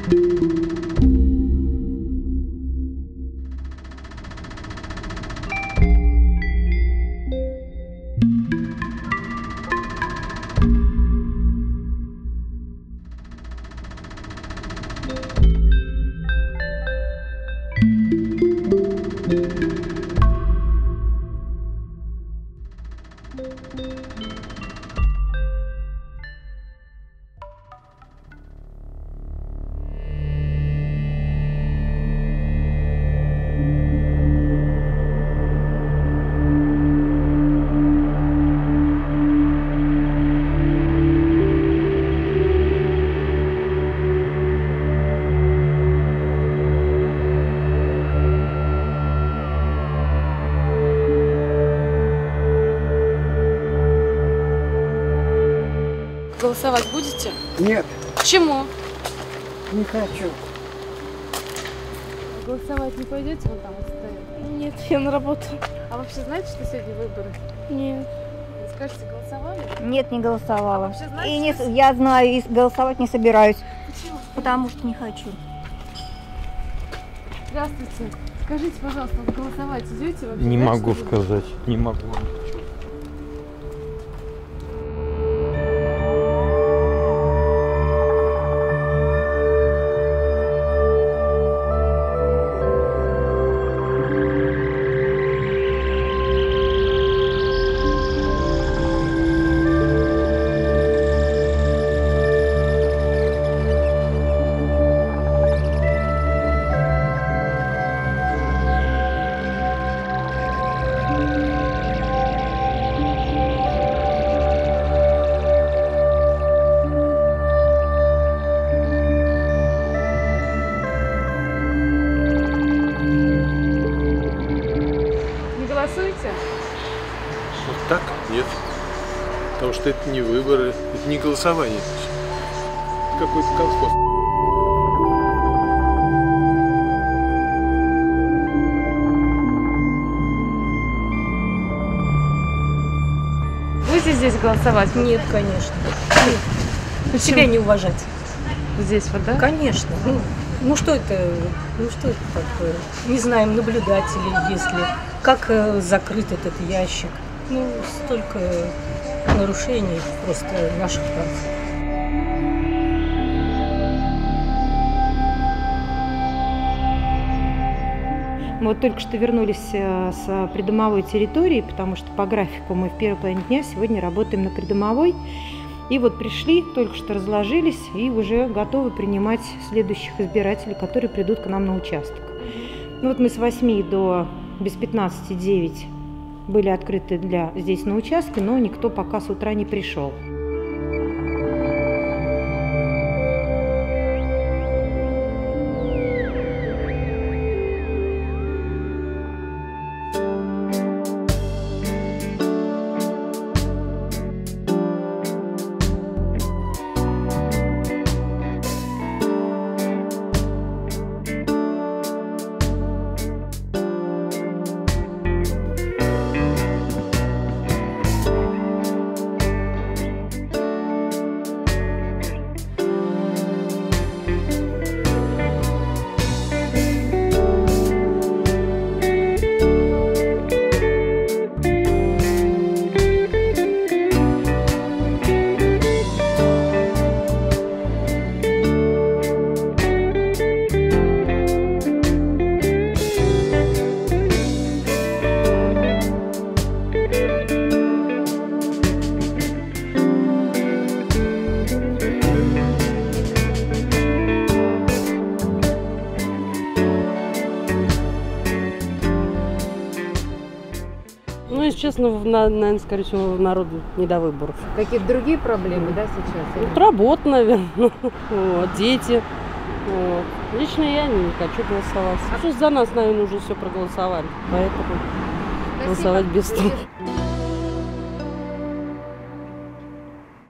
Голосовать будете? Нет. Почему? Не хочу. Голосовать не пойдете, вон там стоит? Нет, я на работу. А вообще знаете, что сегодня выборы? Нет. Не скажете, голосовали? Нет, не голосовала. А вообще знаете, И не, что... я знаю, и голосовать не собираюсь. Почему? Потому что не хочу. Здравствуйте. Скажите, пожалуйста, вот голосовать идете вообще? Не знаете, могу что сказать, не могу. Голосуете? Вот так? Нет. Потому что это не выборы, это не голосование. Это какой-то колхоз. Будете здесь голосовать? Нет, конечно. Нет. Себя не уважать. Здесь вот, да? Конечно. Ну что это такое? Не знаем, наблюдатели, если как закрыт этот ящик. Ну, столько нарушений просто наших прав. Мы вот только что вернулись с придомовой территории, потому что по графику мы в первой половине дня сегодня работаем на придомовой. И вот пришли, только что разложились и уже готовы принимать следующих избирателей, которые придут к нам на участок. Ну вот мы с 8 до без 15:09 были открыты здесь на участке, но никто пока с утра не пришел. Ну, если честно, наверное, скорее всего, народу не до выборов. Какие-то другие проблемы, да, сейчас? Вот, работа, наверное, вот, дети. Вот. Лично я не хочу голосовать. За нас, наверное, уже все проголосовали. Поэтому голосовать без толку.